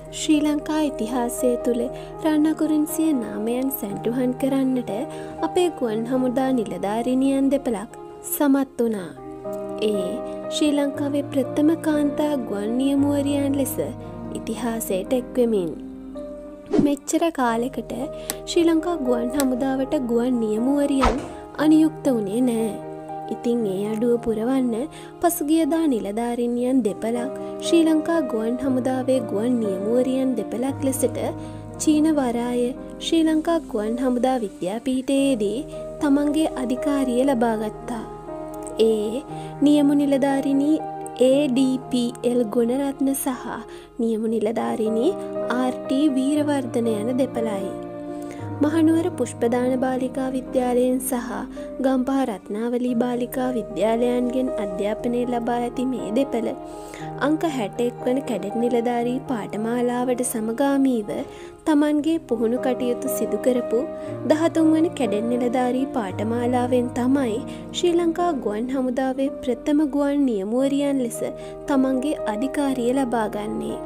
ශ්‍රී ලංකා ඉතිහාසය තුළ රන්නකුරුන් සිය නාමයන් සැන්ටුහන් කරන්නට අපේ ගුවන් හමුදා නිලධාරිනියන් දෙපළක් සමත් වුණා. ඒ ශ්‍රී ලංකාවේ ප්‍රථම කාන්තා ගුවන් නියමුවරියන් ලෙස ඉතිහාසයට එක්වෙමින්. මෙච්චර කාලෙකට ශ්‍රී ලංකා ගුවන් හමුදාවට ගුවන් නියමුවරියන් අනියුක්ත වුණේ නෑ. ඉතින් ඒ අඩුව පුරවන්න පසුගියදා නිලධාරිනියන් දෙපළක් ශ්‍රී ලංකා ගුවන් හමුදාවේ ගුවන් නියමුවරියන් දෙපළක් ලෙසට චීන වරාය ශ්‍රී ලංකා ගුවන් හමුදා විද්‍යාපීඨයේදී තමන්ගේ අධිකාරිය ලබාගත්තා. ඒ නියමු නිලධාරිනී ADPL ගුණරත්න සහ නියමු නිලධාරිනී RT වීරවර්ධන යන දෙපළයි. මහනුවර පුෂ්පදාන බාලිකා විද්‍යාලයෙන් සහ ගම්පහ රත්නාවලී බාලිකා විද්‍යාලයන්ගෙන් අධ්‍යාපනය ලබා ඇති මේ දෙපළ අංක 61 වන කැඩට් නිලධාරී පාඨමාලාවට සමගාමීව තමන්ගේ පුහුණු කටයුතු සිදු කරපු 13 වන කැඩට් නිලධාරී පාඨමාලාවෙන් තමයි ශ්‍රී ලංකා ගුවන් හමුදාවේ ප්‍රථම ගුවන් නියමුවරියන් ලෙස තමන්ගේ අධිකාරිය ලබා ගන්නේ.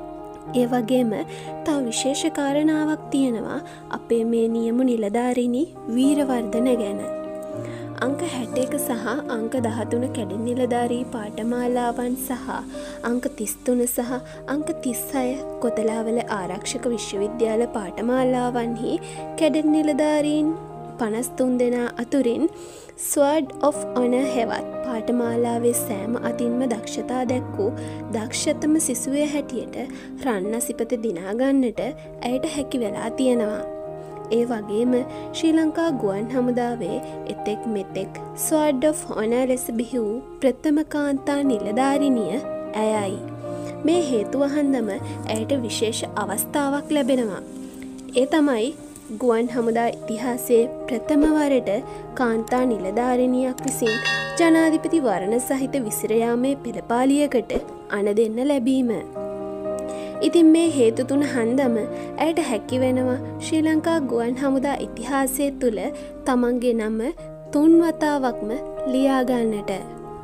ඒ වගේම තව විශේෂ කාරණාවක් තියෙනවා අපේ මේ නියමු නිලධාරිනී වීරවර්ධන ගැන. අංක 61 සහ අංක 13 කැඩෙන් නිලධාරී පාඨමාලාවන් සහ අංක 33 සහ අංක 36 කොතලාවල ආරක්ෂක විශ්වවිද්‍යාල පාඨමාලාවන්හි කැඩෙන් නිලධාරීන් 53 දෙනා අතුරින් ස්වර්ඩ් ඔෆ් ඔනර් හෙවත් පාඨමාලාවේ සෑම අතින්ම දක්ෂතා දැක්වූ දක්ෂතම සිසුවේ හැටියට රන්නසිපත දිනාගන්නට ඇයට හැකි වෙලා තියෙනවා. ඒ වගේම ශ්‍රී ලංකා ගුවන් හමුදාවේ එතෙක් මෙතෙක් ස්වර්ඩ් ඔෆ් ඔනර් ලෙස බිහි වූ ප්‍රථම කාන්තා නිලධාරිනිය ඇයයි. මේ හේතුව හන්දම ඇයට විශේෂ අවස්ථාවක් ලැබෙනවා. ඒ තමයි ගුවන් හමුදා ඉතිහාසයේ ප්‍රථම වරට කාන්තා නිලධාරිනියක් විසින් ජනාධිපති වරණ සහිත විසිරයාමේ පෙළපාලියකට අණ දෙන්න ලැබීම. ඉතින් මේ හේතු තුන හන්දම ඇයට හැකි වෙනවා ශ්‍රී ලංකා ගුවන් හමුදා ඉතිහාසය තුළ තමන්ගේ නම 3 වතාවක්ම ලියාගන්නට.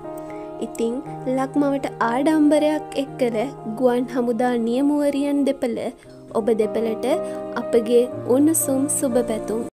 ඉතින් ලක්මවට ආඩම්බරයක් එක්කල ගුවන් හමුදා නියමුවරියන් දෙපළ ඔබ දෙපළට අපගේ උණුසුම් සුබ පැතුම්.